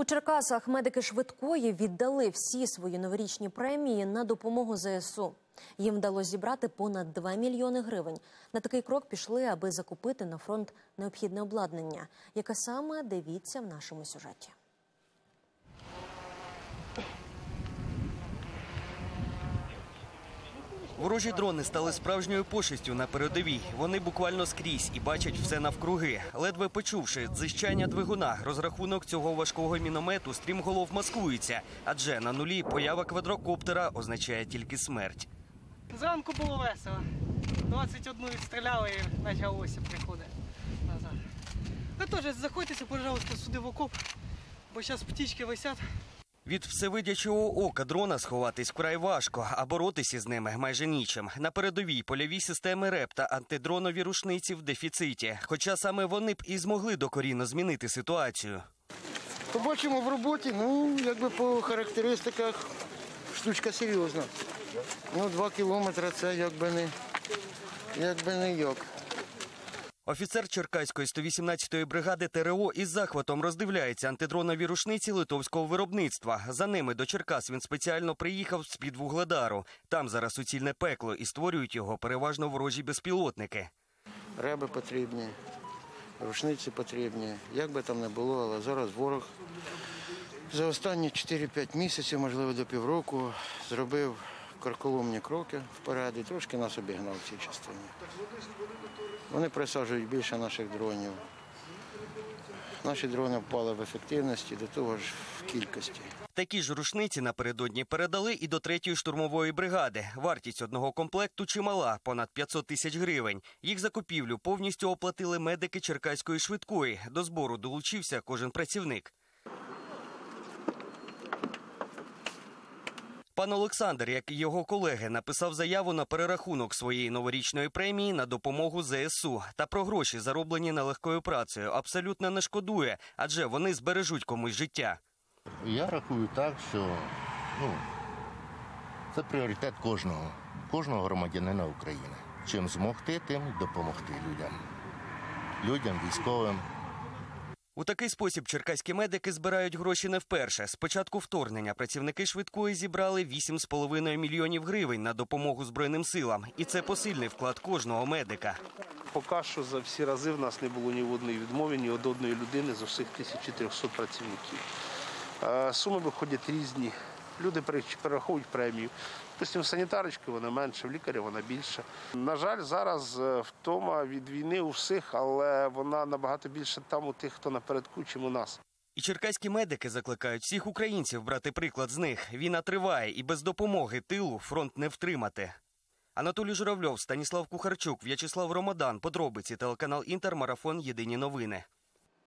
У Черкасах медики швидкої віддали всі свої новорічні премії на допомогу ЗСУ. Їм вдалося зібрати понад 2 мільйони гривень. На такий крок пішли, аби закупити на фронт необхідне обладнання. Яке саме, дивіться в нашому сюжеті. Ворожі дрони стали справжньою пошестю на передовій. Вони буквально скрізь і бачать все навкруги. Ледве почувши дзижчання двигуна, розрахунок цього важкого міномету стрімголов маскується. Адже на нулі поява квадрокоптера означає тільки смерть. Зранку було весело. 21 відстріляли і почалося приходи назад. Ви теж заходьтеся, пожалуйста, сюди в окоп, бо зараз птички висять. Від всевидячого ока дрона сховатись вкрай важко, а боротися з ними майже нічим. На передовій польові системи РЕП та антидронові рушниці в дефіциті. Хоча саме вони б і змогли докорінно змінити ситуацію. Побачимо в роботі, якби по характеристиках штучка серйозна. 2 кілометри – це якби не як. Офіцер Черкаської 118-ї бригади ТРО із захватом роздивляється антидронові рушниці литовського виробництва. За ними до Черкас він спеціально приїхав з-під Вугледару. Там зараз суцільне пекло і створюють його переважно ворожі безпілотники. Реби потрібні, рушниці потрібні, як би там не було, але зараз ворог за останні 4-5 місяців, можливо до півроку, зробив карколомні кроки вперед і трошки нас обігнав в цій частині. Вони присаджують більше наших дронів. Наші дрони впали в ефективності, до того ж в кількості. Такі ж рушниці напередодні передали і до 3-ї штурмової бригади. Вартість одного комплекту чимала – понад 500 тисяч гривень. Їх закупівлю повністю оплатили медики Черкаської швидкої. До збору долучився кожен працівник. Пан Олександр, як і його колеги, написав заяву на перерахунок своєї новорічної премії на допомогу ЗСУ. Та про гроші, зароблені нелегкою працею, абсолютно не шкодує, адже вони збережуть комусь життя. Я рахую так, що це пріоритет кожного громадянина України. Чим змогти, тим і допомогти людям, військовим. У такий спосіб черкаські медики збирають гроші не вперше. З початку вторгнення працівники швидкої зібрали 8,5 мільйонів гривень на допомогу Збройним силам. І це посильний вклад кожного медика. Поки що за всі рази в нас не було ні в одної відмови, ні від одної людини з усіх 1400 працівників. Суми виходять різні. Люди перераховують премію. Допустимо, в санітарочки вона менше, в лікаря вона більше. На жаль, зараз втома від війни у всіх, але вона набагато більше там у тих, хто напередку, чим у нас. І черкаські медики закликають всіх українців брати приклад з них. Війна триває, і без допомоги тилу фронт не втримати. Анатолій Журавльов, Станіслав Кухарчук, В'ячеслав Ромадан. Подробиці, телеканал Інтер, марафон «Єдині новини».